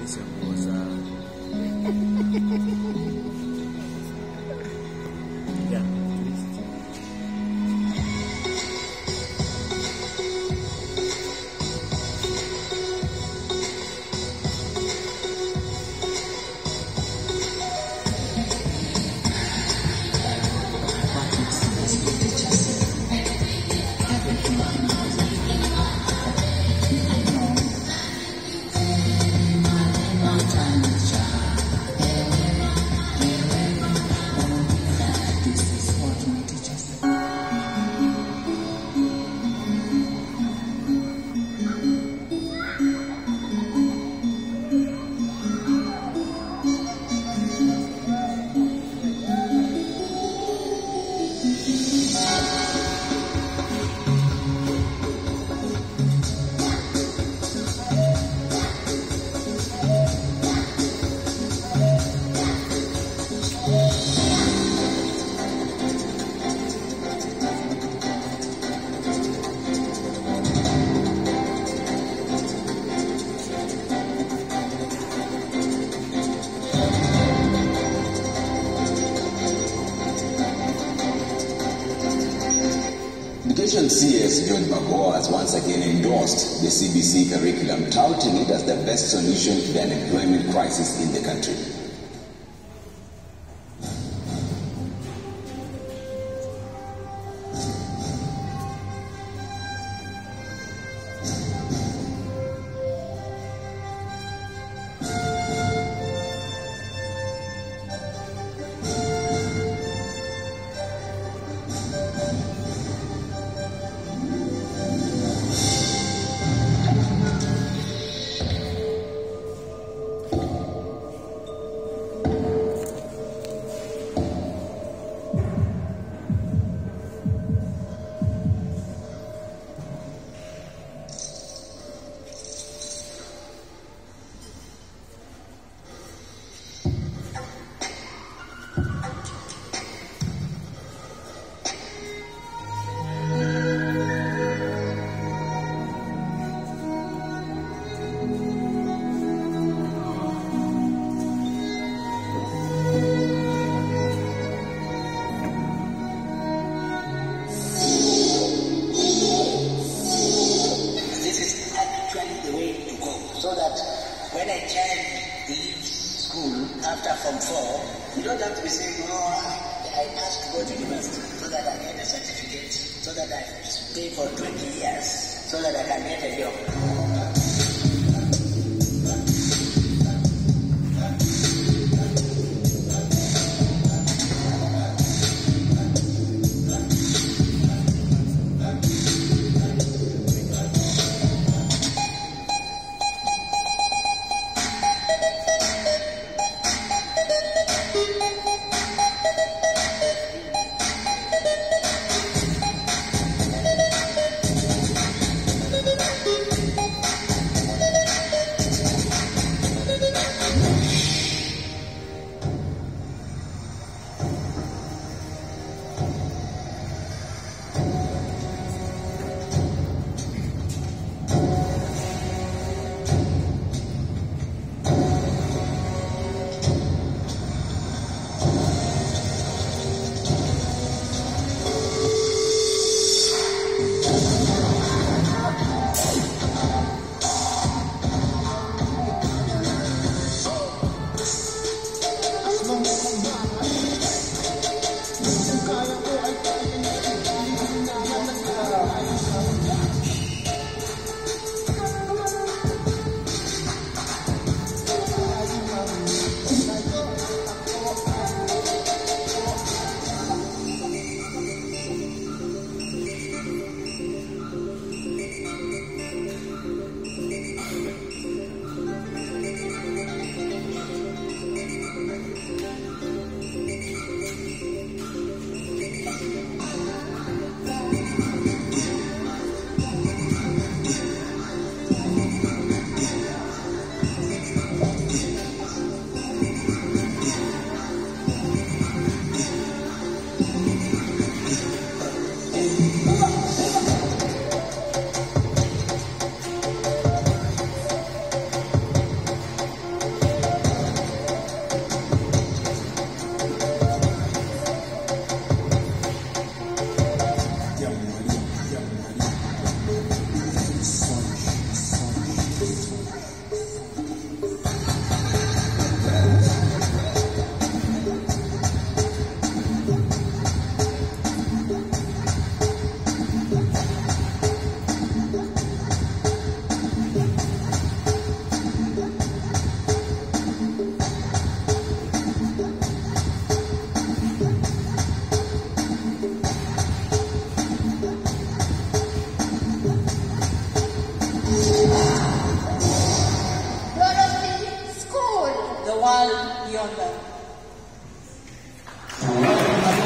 Education CS John Magoa has once again endorsed the CBC curriculum, touting it as the best solution to the unemployment crisis in the country. So that when a child leaves school after Form 4, you don't have to be saying, oh, I asked to go to university so that I get a certificate, so that I stay for 20 years, so that I can get a job. far beyond that.